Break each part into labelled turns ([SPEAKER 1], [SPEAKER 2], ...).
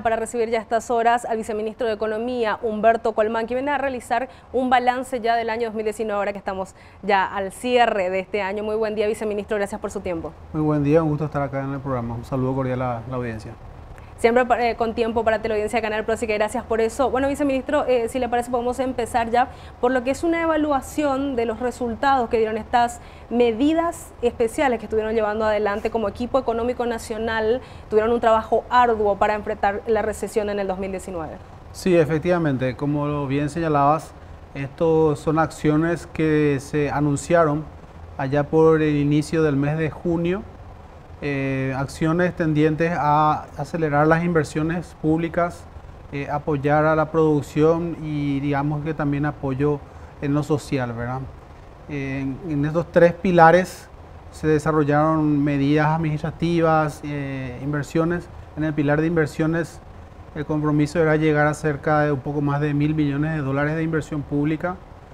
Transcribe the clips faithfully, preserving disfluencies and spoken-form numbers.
[SPEAKER 1] para recibir ya a estas horas al viceministro de Economía, Humberto Colmán, que viene a realizar un balance ya del año dos mil diecinueve, ahora que estamos ya al cierre de este año. Muy buen día, viceministro, gracias por su tiempo.
[SPEAKER 2] Muy buen día, un gusto estar acá en el programa. Un saludo cordial a la audiencia.
[SPEAKER 1] Siempre eh, con tiempo para Teleaudiencia Canal Pro, así que gracias por eso. Bueno, viceministro, eh, si le parece podemos empezar ya por lo que es una evaluación de los resultados que dieron estas medidas especiales que estuvieron llevando adelante como equipo económico nacional. Tuvieron un trabajo arduo para enfrentar la recesión en el dos mil diecinueve.
[SPEAKER 2] Sí, efectivamente, como bien señalabas, estos son acciones que se anunciaron allá por el inicio del mes de junio. Eh, acciones tendientes a acelerar las inversiones públicas, eh, apoyar a la producción y digamos que también apoyo en lo social, ¿verdad? Eh, en, en estos tres pilares se desarrollaron medidas administrativas, eh, inversiones. En el pilar de inversiones el compromiso era llegar a cerca de un poco más de mil millones de dólares de inversión pública.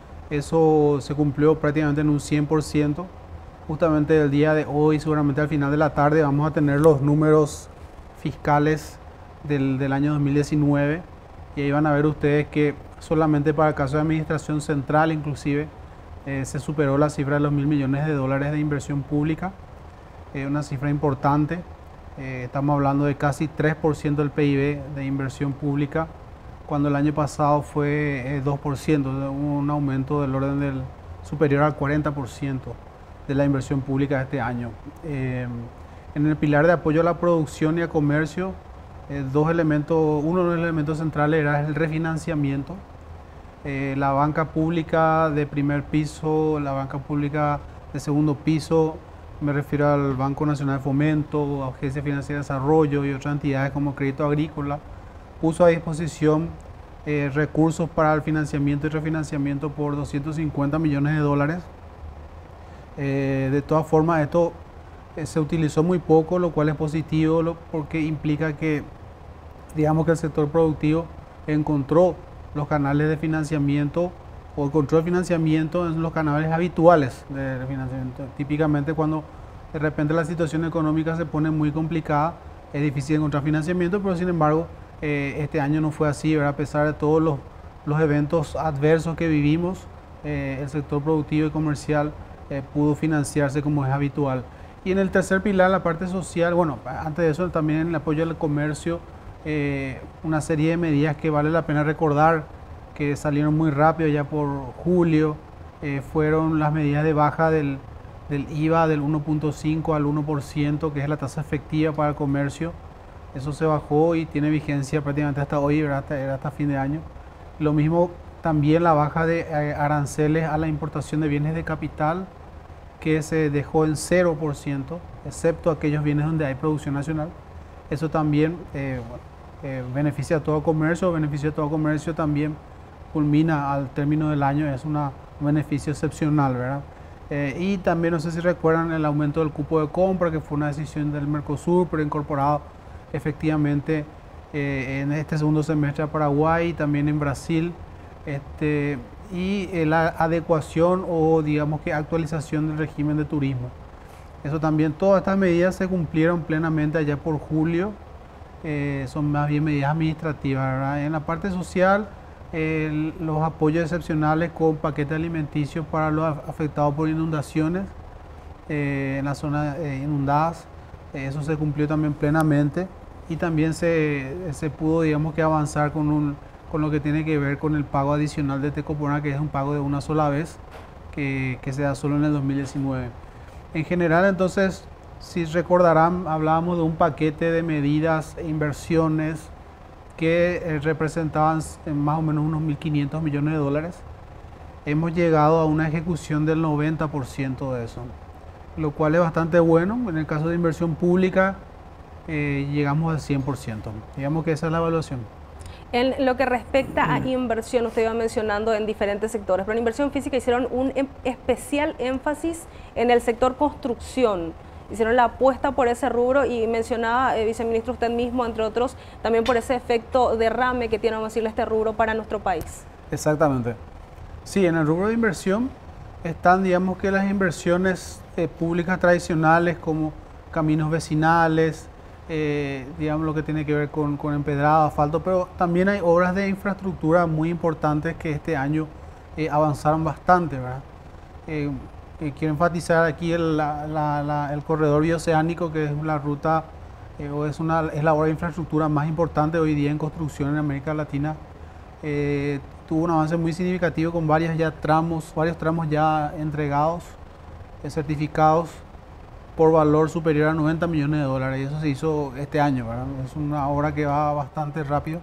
[SPEAKER 2] Eso se cumplió prácticamente en un cien por ciento. Justamente el día de hoy, seguramente al final de la tarde, vamos a tener los números fiscales del, del año dos mil diecinueve y ahí van a ver ustedes que solamente para el caso de administración central inclusive eh, se superó la cifra de los mil millones de dólares de inversión pública, eh, una cifra importante. Eh, estamos hablando de casi tres por ciento del P I B de inversión pública, cuando el año pasado fue eh, dos por ciento, un aumento del orden del superior al cuarenta por ciento. De la inversión pública de este año. Eh, en el pilar de apoyo a la producción y al comercio, eh, dos elementos, uno de los elementos centrales era el refinanciamiento. Eh, la banca pública de primer piso, la banca pública de segundo piso, me refiero al Banco Nacional de Fomento, Agencia Financiera de Desarrollo y otras entidades como Crédito Agrícola, puso a disposición eh, recursos para el financiamiento y refinanciamiento por doscientos cincuenta millones de dólares. Eh, de todas formas, esto eh, se utilizó muy poco, lo cual es positivo lo, porque implica que, digamos que el sector productivo encontró los canales de financiamiento o encontró el financiamiento en los canales habituales de financiamiento. Típicamente cuando de repente la situación económica se pone muy complicada, es difícil encontrar financiamiento, pero sin embargo eh, este año no fue así, ¿verdad? A pesar de todos los, los eventos adversos que vivimos, eh, el sector productivo y comercial Eh, pudo financiarse como es habitual. Y en el tercer pilar, la parte social, bueno, antes de eso también en el apoyo al comercio, eh, una serie de medidas que vale la pena recordar, que salieron muy rápido ya por julio, eh, fueron las medidas de baja del, del I V A del uno punto cinco al uno por ciento, que es la tasa efectiva para el comercio. Eso se bajó y tiene vigencia prácticamente hasta hoy, ¿verdad? Hasta, era hasta fin de año. Lo mismo también la baja de eh, aranceles a la importación de bienes de capital, que se dejó en cero por ciento, excepto aquellos bienes donde hay producción nacional. Eso también eh, eh, beneficia a todo comercio, beneficia a todo comercio también culmina al término del año, es una, un beneficio excepcional, ¿verdad? Eh, y también no sé si recuerdan el aumento del cupo de compra, que fue una decisión del Mercosur, pero incorporado efectivamente eh, en este segundo semestre a Paraguay y también en Brasil. Este, y eh, la adecuación o digamos que actualización del régimen de turismo. Eso también, todas estas medidas se cumplieron plenamente allá por julio, eh, son más bien medidas administrativas, ¿verdad? En la parte social, eh, los apoyos excepcionales con paquetes alimenticios para los afectados por inundaciones eh, en las zonas eh, inundadas, eh, eso se cumplió también plenamente y también se, se pudo digamos que avanzar con un con lo que tiene que ver con el pago adicional de Tecopona, que es un pago de una sola vez, que, que se da solo en el dos mil diecinueve. En general, entonces, si recordarán, hablábamos de un paquete de medidas e inversiones que eh, representaban más o menos unos mil quinientos millones de dólares. Hemos llegado a una ejecución del noventa por ciento de eso, lo cual es bastante bueno. En el caso de inversión pública, eh, llegamos al cien por ciento. Digamos que esa es la evaluación.
[SPEAKER 1] En lo que respecta a inversión, usted iba mencionando en diferentes sectores, pero en inversión física hicieron un em especial énfasis en el sector construcción. Hicieron la apuesta por ese rubro y mencionaba, eh, viceministro, usted mismo, entre otros, también por ese efecto derrame que tiene, vamos a decirle, este rubro para nuestro país.
[SPEAKER 2] Exactamente. Sí, en el rubro de inversión están, digamos que las inversiones eh, públicas tradicionales como caminos vecinales, eh, digamos lo que tiene que ver con, con empedrado, asfalto, pero también hay obras de infraestructura muy importantes que este año eh, avanzaron bastante, ¿verdad? Eh, eh, quiero enfatizar aquí el, la, la, la, el corredor bioceánico, que es la ruta eh, o es, una, es la obra de infraestructura más importante hoy día en construcción en América Latina. Eh, tuvo un avance muy significativo con varios ya tramos, varios tramos ya entregados, eh, certificados por valor superior a noventa millones de dólares, y eso se hizo este año, ¿verdad? Es una obra que va bastante rápido.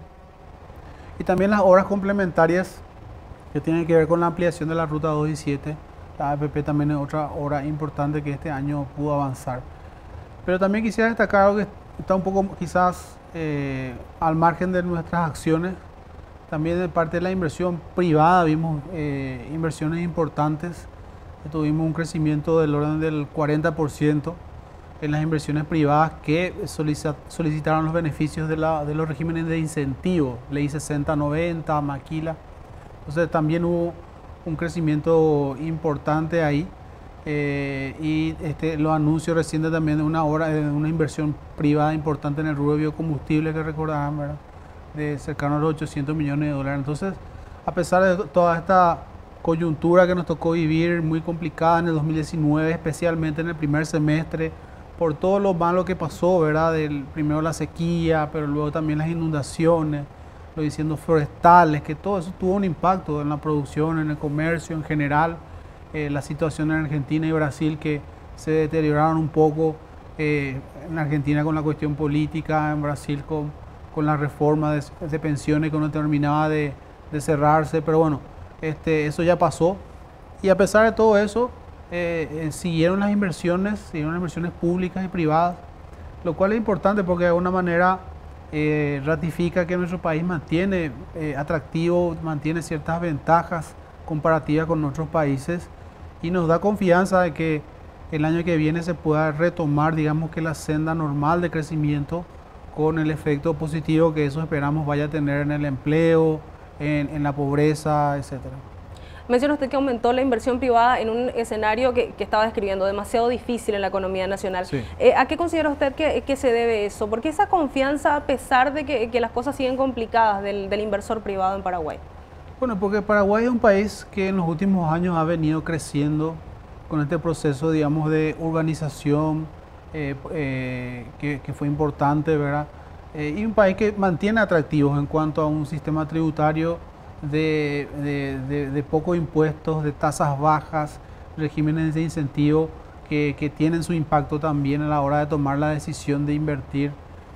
[SPEAKER 2] Y también las obras complementarias que tienen que ver con la ampliación de la ruta dos y siete, la A P P también es otra obra importante que este año pudo avanzar. Pero también quisiera destacar algo que está un poco quizás eh, al margen de nuestras acciones. También de parte de la inversión privada vimos eh, inversiones importantes. Tuvimos un crecimiento del orden del cuarenta por ciento en las inversiones privadas que solicitaron los beneficios de, la, de los regímenes de incentivo, Ley sesenta noventa, Maquila. Entonces también hubo un crecimiento importante ahí. Eh, y este, los anuncios recientes también de una, obra, de una inversión privada importante en el rubro de biocombustible que recordarán, ¿verdad? De cercano a los ochocientos millones de dólares. Entonces, a pesar de toda esta coyuntura que nos tocó vivir muy complicada en el dos mil diecinueve, especialmente en el primer semestre, por todo lo malo que pasó, ¿verdad? Del, primero la sequía, pero luego también las inundaciones, los incendios forestales, que todo eso tuvo un impacto en la producción, en el comercio en general. Eh, la situación en Argentina y Brasil, que se deterioraron un poco, eh, en Argentina con la cuestión política, en Brasil con, con la reforma de, de pensiones que no terminaba de, de cerrarse, pero bueno, este, eso ya pasó. Y a pesar de todo eso, eh, eh, siguieron las inversiones, siguieron las inversiones públicas y privadas, lo cual es importante porque de alguna manera eh, ratifica que nuestro país mantiene eh, atractivo, mantiene ciertas ventajas comparativas con otros países, y nos da confianza de que el año que viene se pueda retomar, digamos, que la senda normal de crecimiento, con el efecto positivo que eso esperamos vaya a tener en el empleo, en, en la pobreza, etcétera.
[SPEAKER 1] Menciona usted que aumentó la inversión privada en un escenario que, que estaba describiendo, demasiado difícil en la economía nacional. Sí. Eh, ¿A qué considera usted que, que se debe eso? ¿Por qué esa confianza, a pesar de que, que las cosas siguen complicadas, del, del inversor privado en Paraguay?
[SPEAKER 2] Bueno, porque Paraguay es un país que en los últimos años ha venido creciendo con este proceso, digamos, de urbanización eh, eh, que, que fue importante, ¿verdad? Eh, y un país que mantiene atractivos en cuanto a un sistema tributario de, de, de, de pocos impuestos, de tasas bajas, regímenes de incentivo que, que tienen su impacto también a la hora de tomar la decisión de invertir.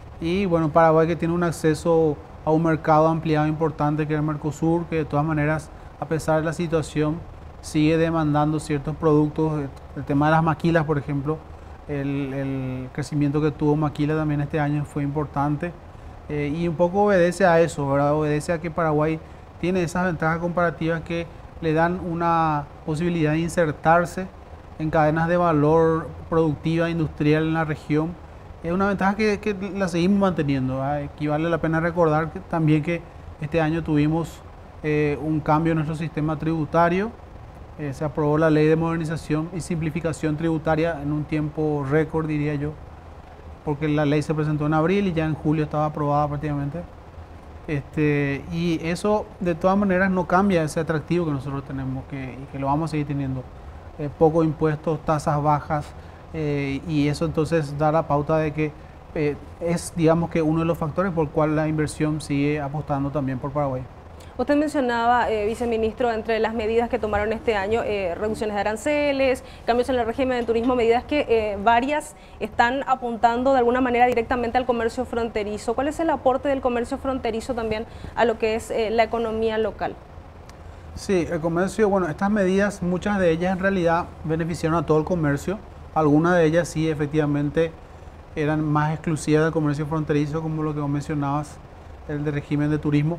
[SPEAKER 2] Y bueno, Paraguay, que tiene un acceso a un mercado ampliado importante que es el Mercosur, que de todas maneras, a pesar de la situación, sigue demandando ciertos productos. El tema de las maquilas, por ejemplo, el, el crecimiento que tuvo Maquila también este año fue importante, eh, y un poco obedece a eso, ¿verdad? Obedece a que Paraguay tiene esas ventajas comparativas que le dan una posibilidad de insertarse en cadenas de valor productiva industrial en la región. Es una ventaja que, que la seguimos manteniendo, ¿verdad? Aquí vale la pena recordar que también que este año tuvimos eh, un cambio en nuestro sistema tributario. Eh, se aprobó la Ley de Modernización y Simplificación Tributaria en un tiempo récord, diría yo, porque la ley se presentó en abril y ya en julio estaba aprobada prácticamente. Este, y eso de todas maneras no cambia ese atractivo que nosotros tenemos, que, y que lo vamos a seguir teniendo. Eh, pocos impuestos, tasas bajas. Eh, y eso entonces da la pauta de que eh, es, digamos, que uno de los factores por el cual la inversión sigue apostando también por Paraguay.
[SPEAKER 1] Usted mencionaba, eh, viceministro, entre las medidas que tomaron este año, eh, reducciones de aranceles, cambios en el régimen de turismo, medidas que eh, varias están apuntando de alguna manera directamente al comercio fronterizo. ¿Cuál es el aporte del comercio fronterizo también a lo que es eh, la economía local?
[SPEAKER 2] Sí, el comercio, bueno, estas medidas, muchas de ellas en realidad beneficiaron a todo el comercio. Algunas de ellas sí, efectivamente, eran más exclusivas del comercio fronterizo, como lo que vos mencionabas, el de régimen de turismo.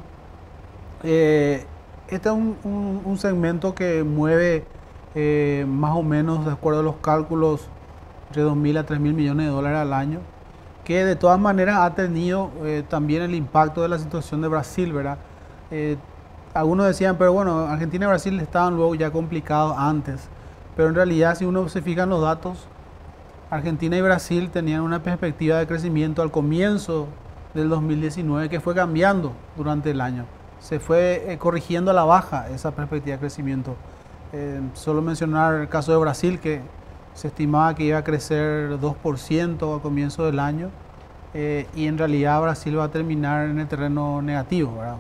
[SPEAKER 2] Eh, este es un, un, un segmento que mueve eh, más o menos, de acuerdo a los cálculos, entre dos mil a tres mil millones de dólares al año, que de todas maneras ha tenido eh, también el impacto de la situación de Brasil, ¿verdad? Eh, algunos decían, pero bueno, Argentina y Brasil estaban luego ya complicados antes. Pero en realidad, si uno se fija en los datos, Argentina y Brasil tenían una perspectiva de crecimiento al comienzo del dos mil diecinueve que fue cambiando durante el año. Se fue eh, corrigiendo a la baja esa perspectiva de crecimiento. Eh, solo mencionar el caso de Brasil, que se estimaba que iba a crecer dos por ciento a comienzo del año, eh, y en realidad Brasil va a terminar en el terreno negativo, ¿verdad?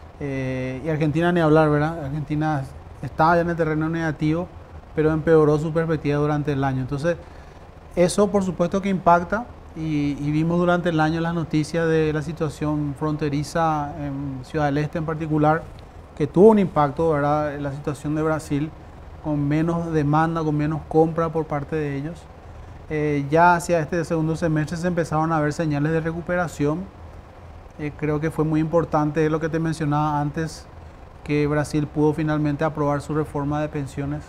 [SPEAKER 2] Eh, y Argentina ni hablar, ¿verdad? Argentina estaba ya en el terreno negativo, pero empeoró su perspectiva durante el año. Entonces, eso por supuesto que impacta, y, y vimos durante el año las noticias de la situación fronteriza en Ciudad del Este en particular, que tuvo un impacto, ¿verdad?, en la situación de Brasil, con menos demanda, con menos compra por parte de ellos. Eh, ya hacia este segundo semestre se empezaron a ver señales de recuperación. Eh, creo que fue muy importante lo que te mencionaba antes, que Brasil pudo finalmente aprobar su reforma de pensiones.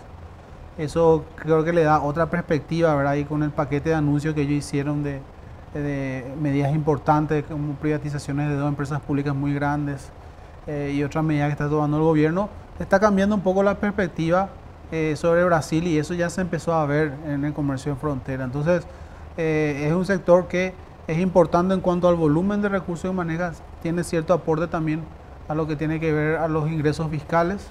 [SPEAKER 2] Eso creo que le da otra perspectiva, ¿verdad? Y con el paquete de anuncios que ellos hicieron de, de medidas importantes como privatizaciones de dos empresas públicas muy grandes, eh, y otras medidas que está tomando el gobierno, está cambiando un poco la perspectiva eh, sobre Brasil, y eso ya se empezó a ver en el comercio en frontera. Entonces, eh, es un sector que es importante en cuanto al volumen de recursos que maneja, tiene cierto aporte también a lo que tiene que ver a los ingresos fiscales.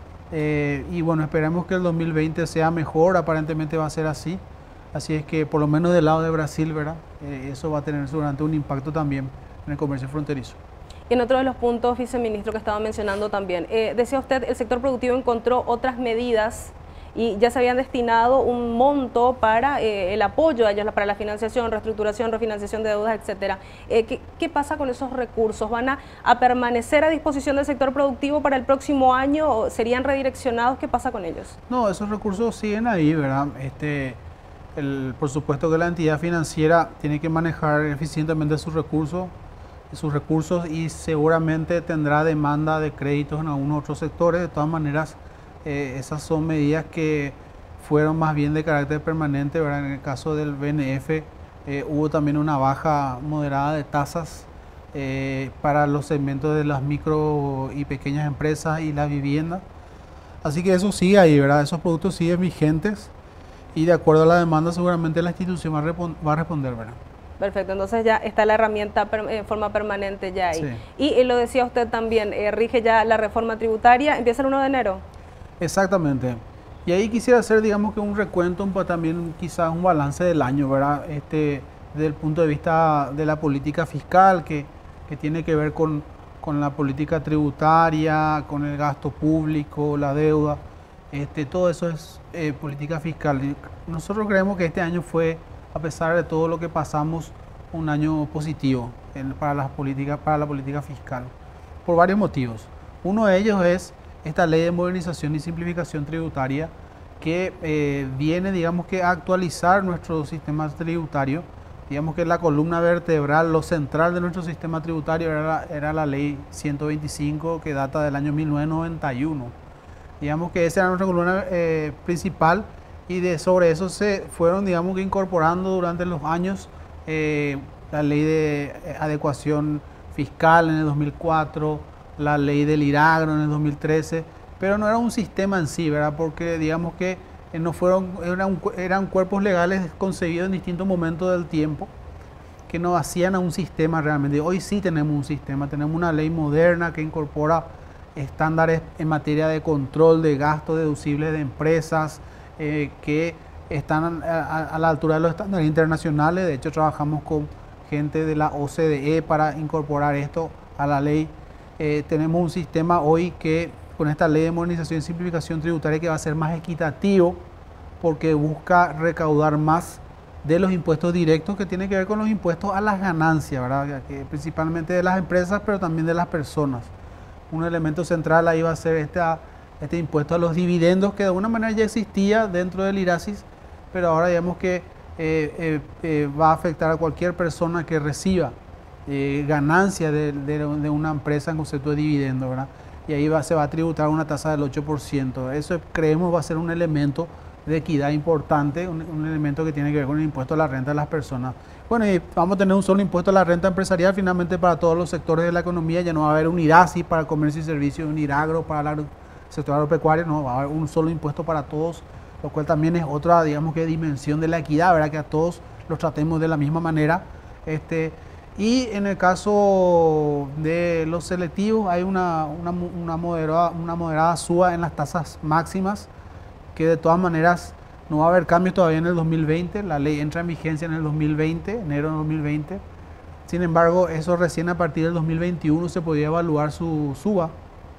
[SPEAKER 2] Eh, y bueno, esperemos que el dos mil veinte sea mejor, aparentemente va a ser así. Así es que por lo menos del lado de Brasil, ¿verdad? Eh, eso va a tener seguramente un impacto también en el comercio fronterizo.
[SPEAKER 1] Y en otro de los puntos, viceministro, que estaba mencionando también, eh, decía usted, el sector productivo encontró otras medidas y ya se habían destinado un monto para eh, el apoyo a ellos, para la financiación, reestructuración, refinanciación de deudas, etcétera. Eh, ¿qué, ¿Qué pasa con esos recursos? ¿Van a, a permanecer a disposición del sector productivo para el próximo año o serían redireccionados? ¿Qué pasa con ellos?
[SPEAKER 2] No, esos recursos siguen ahí, ¿verdad? Este, el, por supuesto que la entidad financiera tiene que manejar eficientemente sus recursos, sus recursos y seguramente tendrá demanda de créditos en algunos otros sectores. De todas maneras, eh, esas son medidas que fueron más bien de carácter permanente, ¿verdad? En el caso del B N F eh, hubo también una baja moderada de tasas eh, para los segmentos de las micro y pequeñas empresas y la vivienda. Así que eso sigue ahí, ¿verdad? Esos productos siguen vigentes y de acuerdo a la demanda seguramente la institución va a, va a responder, ¿verdad?
[SPEAKER 1] Perfecto, entonces ya está la herramienta en forma permanente ya ahí.
[SPEAKER 2] Sí.
[SPEAKER 1] Y, y lo decía usted también, eh, rige ya la reforma tributaria, empieza el uno de enero.
[SPEAKER 2] Exactamente. Y ahí quisiera hacer, digamos que un recuento, un, también quizás un balance del año, ¿verdad? Este, desde el punto de vista de la política fiscal, que, que tiene que ver con, con la política tributaria, con el gasto público, la deuda, este, todo eso es eh, política fiscal. Y nosotros creemos que este año fue, a pesar de todo lo que pasamos, un año positivo en, para, las políticas, para la política fiscal, por varios motivos. Uno de ellos es esta ley de modernización y simplificación tributaria que eh, viene, digamos que, a actualizar nuestro sistema tributario. Digamos que la columna vertebral, lo central de nuestro sistema tributario era la, era la ley ciento veinticinco, que data del año mil novecientos noventa y uno. Digamos que esa era nuestra columna eh, principal, y de sobre eso se fueron, digamos que, incorporando durante los años eh, la ley de adecuación fiscal en el dos mil cuatro, la ley del IRAGRO en el dos mil trece, pero no era un sistema en sí, ¿verdad? Porque digamos que eh, no fueron, eran, eran cuerpos legales concebidos en distintos momentos del tiempo que no hacían a un sistema realmente. Hoy sí tenemos un sistema, tenemos una ley moderna que incorpora estándares en materia de control de gastos deducibles de empresas, eh, que están a, a, a la altura de los estándares internacionales. De hecho, trabajamos con gente de la O C D E para incorporar esto a la ley. Eh, tenemos un sistema hoy que, con esta ley de modernización y simplificación tributaria, que va a ser más equitativo porque busca recaudar más de los impuestos directos, que tiene que ver con los impuestos a las ganancias, ¿verdad? Que principalmente de las empresas, pero también de las personas. Un elemento central ahí va a ser esta, este impuesto a los dividendos, que de alguna manera ya existía dentro del IRASIS, pero ahora digamos que eh, eh, eh, va a afectar a cualquier persona que reciba eh, ganancia de, de, de una empresa en concepto de dividendo, ¿verdad? Y ahí va, se va a tributar una tasa del ocho por ciento. Eso creemos va a ser un elemento de equidad importante, un, un elemento que tiene que ver con el impuesto a la renta de las personas. Bueno, y vamos a tener un solo impuesto a la renta empresarial finalmente para todos los sectores de la economía. Ya no va a haber un IRASI para comercio y servicios, un IRAGRO para el sector agropecuario, no, va a haber un solo impuesto para todos lo cual también es otra, digamos que dimensión de la equidad, ¿verdad? Que a todos los tratemos de la misma manera. Este, y en el caso de los selectivos hay una, una, una, moderada, una moderada suba en las tasas máximas, que de todas maneras no va a haber cambios todavía en el dos mil veinte, la ley entra en vigencia en el dos mil veinte, enero de dos mil veinte. Sin embargo, eso recién a partir del dos mil veintiuno se podía evaluar su suba.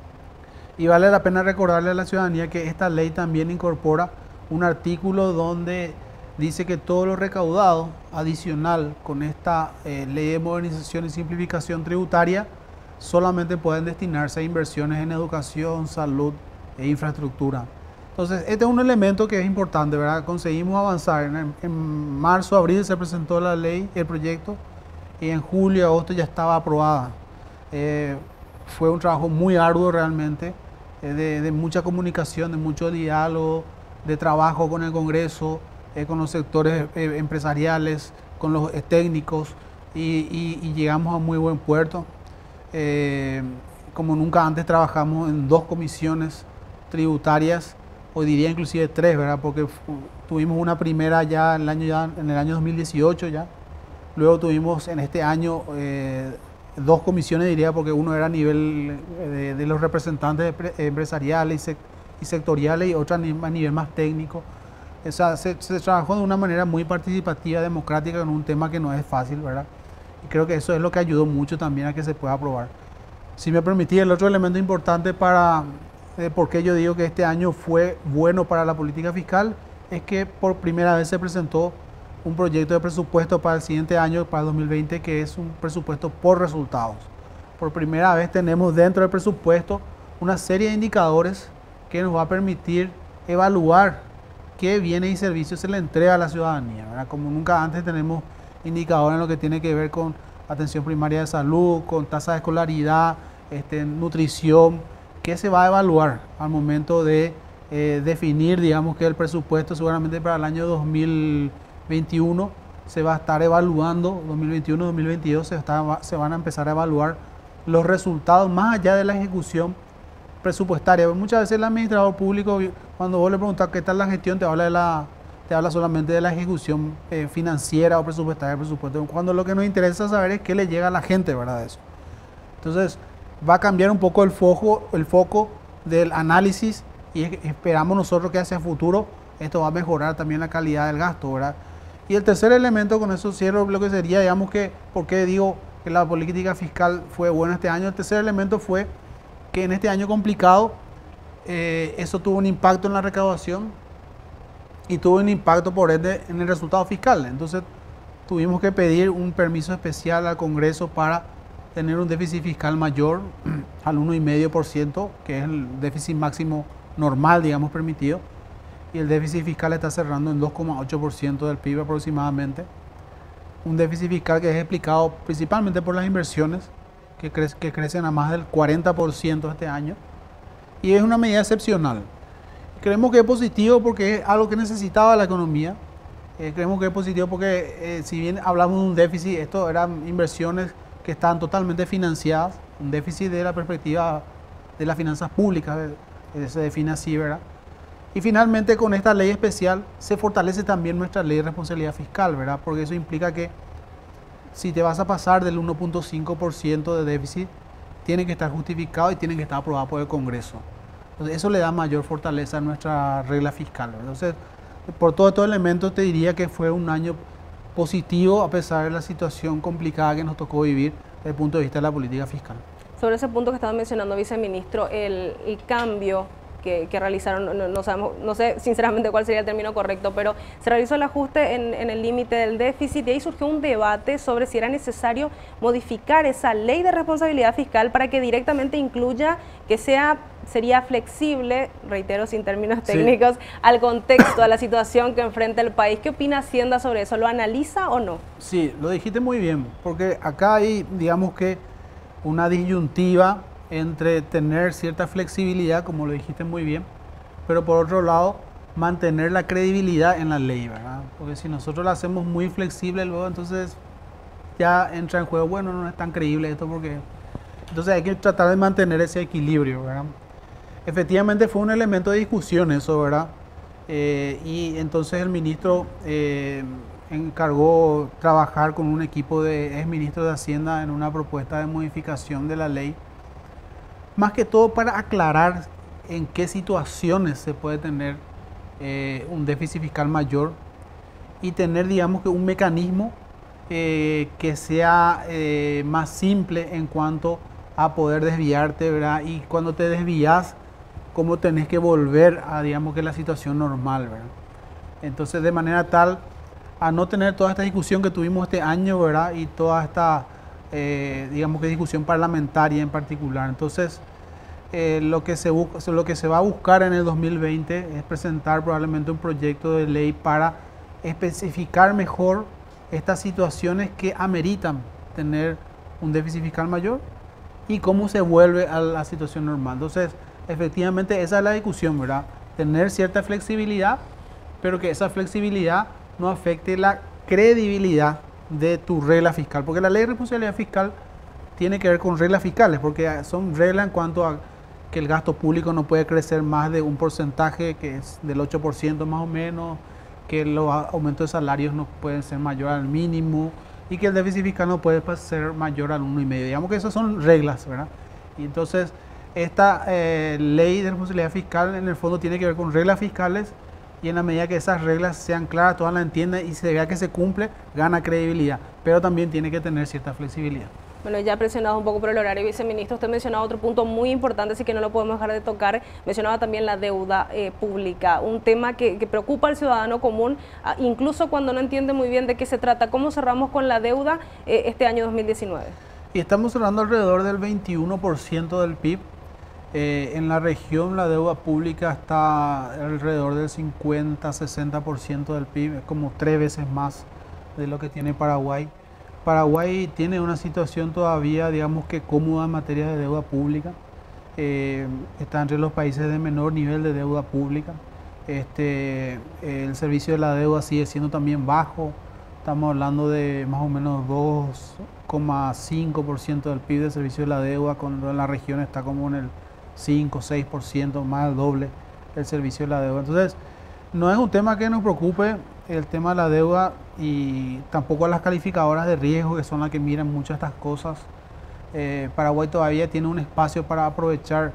[SPEAKER 2] Y vale la pena recordarle a la ciudadanía que esta ley también incorpora un artículo donde dice que todo lo recaudado adicional con esta eh, ley de modernización y simplificación tributaria solamente pueden destinarse a inversiones en educación, salud e infraestructura. Entonces, este es un elemento que es importante, ¿verdad? Conseguimos avanzar. En, en marzo, abril se presentó la ley, el proyecto, y en julio, agosto ya estaba aprobada. Eh, fue un trabajo muy arduo realmente, eh, de, de mucha comunicación, de mucho diálogo, de trabajo con el Congreso, eh, con los sectores eh, empresariales, con los eh, técnicos, y, y, y llegamos a muy buen puerto. Eh, como nunca antes trabajamos en dos comisiones tributarias, o diría inclusive tres, ¿verdad? Porque tuvimos una primera ya en el año, ya, en el año dos mil dieciocho ya. Luego tuvimos en este año eh, dos comisiones, diría, porque uno era a nivel de, de los representantes empresariales y, sec, y sectoriales, y otra a nivel más técnico. O sea, se, se trabajó de una manera muy participativa, democrática, en un tema que no es fácil, ¿verdad? Y creo que eso es lo que ayudó mucho también a que se pueda aprobar. Si me permitís, el otro elemento importante para eh, por qué yo digo que este año fue bueno para la política fiscal es que por primera vez se presentó un proyecto de presupuesto para el siguiente año, para el dos mil veinte, que es un presupuesto por resultados. Por primera vez tenemos dentro del presupuesto una serie de indicadores que nos va a permitir evaluar qué bienes y servicios se le entrega a la ciudadanía, ¿verdad? Como nunca antes tenemos indicadores en lo que tiene que ver con atención primaria de salud, con tasa de escolaridad, este, nutrición, que se va a evaluar al momento de eh, definir, digamos, que el presupuesto seguramente para el año dos mil veintiuno se va a estar evaluando, dos mil veintiuno dos mil veintidós se, está, se van a empezar a evaluar los resultados más allá de la ejecución presupuestaria. Muchas veces el administrador público, cuando vos le preguntas qué tal la gestión, te habla, de la, te habla solamente de la ejecución eh, financiera o presupuestaria del presupuesto, cuando lo que nos interesa saber es qué le llega a la gente, ¿verdad? Eso. Entonces, va a cambiar un poco el foco, el foco del análisis, y esperamos nosotros que hacia futuro esto va a mejorar también la calidad del gasto, ¿verdad? Y el tercer elemento, con eso cierro lo que sería, digamos que, ¿por qué digo que la política fiscal fue buena este año? El tercer elemento fue que en este año complicado, eh, eso tuvo un impacto en la recaudación y tuvo un impacto por ende en el resultado fiscal. Entonces tuvimos que pedir un permiso especial al Congreso para tener un déficit fiscal mayor al uno coma cinco por ciento, que es el déficit máximo normal, digamos, permitido. Y el déficit fiscal está cerrando en dos coma ocho por ciento del P I B aproximadamente. Un déficit fiscal que es explicado principalmente por las inversiones, que, cre que crecen a más del cuarenta por ciento este año. Y es una medida excepcional. Creemos que es positivo porque es algo que necesitaba la economía. Eh, creemos que es positivo porque eh, si bien hablamos de un déficit, esto eran inversiones que estaban totalmente financiadas. Un déficit de la perspectiva de las finanzas públicas, eh, se define así, ¿verdad? Y finalmente, con esta ley especial se fortalece también nuestra ley de responsabilidad fiscal, ¿verdad? Porque eso implica que si te vas a pasar del uno punto cinco por ciento de déficit, tiene que estar justificado y tiene que estar aprobado por el Congreso. Entonces, eso le da mayor fortaleza a nuestra regla fiscal, ¿verdad? Entonces, por todos estos elementos te diría que fue un año positivo a pesar de la situación complicada que nos tocó vivir desde el punto de vista de la política fiscal.
[SPEAKER 1] Sobre ese punto que estaba mencionando, viceministro, el, el cambio Que, que realizaron, no, no, sabemos, no sé sinceramente cuál sería el término correcto, pero se realizó el ajuste en, en el límite del déficit y ahí surgió un debate sobre si era necesario modificar esa ley de responsabilidad fiscal para que directamente incluya que sea, sería flexible, reitero sin términos técnicos, sí, al contexto, a la situación que enfrenta el país. ¿Qué opina Hacienda sobre eso? ¿Lo analiza o no?
[SPEAKER 2] Sí, lo dijiste muy bien, porque acá hay, digamos que, una disyuntiva entre tener cierta flexibilidad, como lo dijiste muy bien, pero por otro lado, mantener la credibilidad en la ley, ¿verdad? Porque si nosotros la hacemos muy flexible, luego entonces ya entra en juego, bueno, no es tan creíble esto, porque entonces hay que tratar de mantener ese equilibrio, ¿verdad? Efectivamente fue un elemento de discusión eso, ¿verdad? Eh, y entonces el ministro eh, encargó trabajar con un equipo de exministros de Hacienda en una propuesta de modificación de la ley, más que todo para aclarar en qué situaciones se puede tener eh, un déficit fiscal mayor y tener, digamos, que un mecanismo eh, que sea eh, más simple en cuanto a poder desviarte, ¿verdad? Y cuando te desvías, cómo tenés que volver a, digamos, que la situación normal, ¿verdad? Entonces, de manera tal a no tener toda esta discusión que tuvimos este año, ¿verdad? Y toda esta, eh, digamos, que discusión parlamentaria en particular. Entonces, eh, lo que se busca, lo que se va a buscar en el dos mil veinte es presentar probablemente un proyecto de ley para especificar mejor estas situaciones que ameritan tener un déficit fiscal mayor y cómo se vuelve a la situación normal. Entonces, efectivamente, esa es la discusión, ¿verdad? Tener cierta flexibilidad, pero que esa flexibilidad no afecte la credibilidad de tu regla fiscal, porque la ley de responsabilidad fiscal tiene que ver con reglas fiscales, porque son reglas en cuanto a que el gasto público no puede crecer más de un porcentaje que es del ocho por ciento más o menos, que los aumentos de salarios no pueden ser mayor al mínimo y que el déficit fiscal no puede ser mayor al uno coma cinco. Digamos que esas son reglas, ¿verdad? Y entonces esta eh, ley de responsabilidad fiscal en el fondo tiene que ver con reglas fiscales y en la medida que esas reglas sean claras, todas las entiendan y se vea que se cumple, gana credibilidad, pero también tiene que tener cierta flexibilidad.
[SPEAKER 1] Bueno, ya presionado un poco por el horario, viceministro, usted mencionaba otro punto muy importante, así que no lo podemos dejar de tocar. Mencionaba también la deuda eh, pública, un tema que, que preocupa al ciudadano común, ah, incluso cuando no entiende muy bien de qué se trata. ¿Cómo cerramos con la deuda eh, este año dos mil diecinueve?
[SPEAKER 2] Y estamos cerrando alrededor del veintiuno por ciento del P I B. Eh, en la región la deuda pública está alrededor del cincuenta a sesenta por ciento del P I B, es como tres veces más de lo que tiene Paraguay. Paraguay tiene una situación todavía, digamos que cómoda en materia de deuda pública. Eh, está entre los países de menor nivel de deuda pública. Este, el servicio de la deuda sigue siendo también bajo. Estamos hablando de más o menos dos coma cinco por ciento del P I B de servicio de la deuda, cuando en la región está como en el cinco o seis por ciento, más del doble el servicio de la deuda. Entonces, no es un tema que nos preocupe el tema de la deuda y tampoco a las calificadoras de riesgo, que son las que miran muchas de estas cosas. Eh, Paraguay todavía tiene un espacio para aprovechar,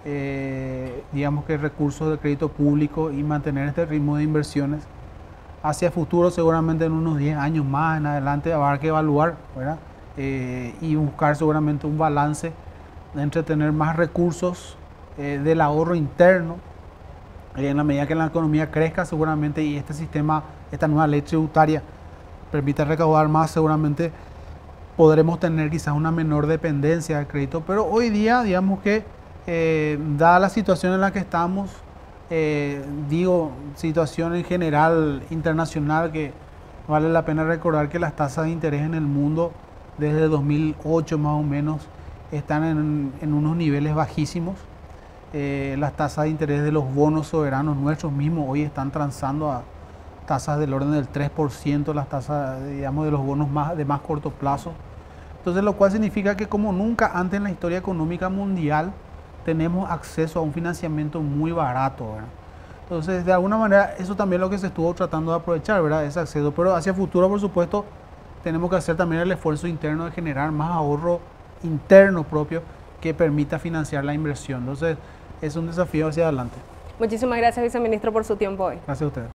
[SPEAKER 2] eh, digamos que recursos de crédito público y mantener este ritmo de inversiones. Hacia futuro, seguramente en unos diez años más en adelante, habrá que evaluar, ¿verdad? Eh, y buscar seguramente un balance entre tener más recursos eh, del ahorro interno, eh, en la medida que la economía crezca seguramente y este sistema, esta nueva ley tributaria permite recaudar más, seguramente podremos tener quizás una menor dependencia del crédito, pero hoy día, digamos que eh, dada la situación en la que estamos, eh, digo, situación en general internacional, que vale la pena recordar que las tasas de interés en el mundo desde dos mil ocho más o menos están en, en unos niveles bajísimos. Eh, las tasas de interés de los bonos soberanos nuestros mismos hoy están transando a tasas del orden del tres por ciento, las tasas, digamos, de los bonos más, de más corto plazo. Entonces, lo cual significa que como nunca antes en la historia económica mundial tenemos acceso a un financiamiento muy barato, ¿verdad? Entonces, de alguna manera, eso también es lo que se estuvo tratando de aprovechar, ¿verdad? Ese acceso, pero hacia futuro, por supuesto, tenemos que hacer también el esfuerzo interno de generar más ahorro interno propio que permita financiar la inversión. Entonces, es un desafío hacia adelante.
[SPEAKER 1] Muchísimas gracias, viceministro, por su tiempo hoy.
[SPEAKER 2] Gracias a usted.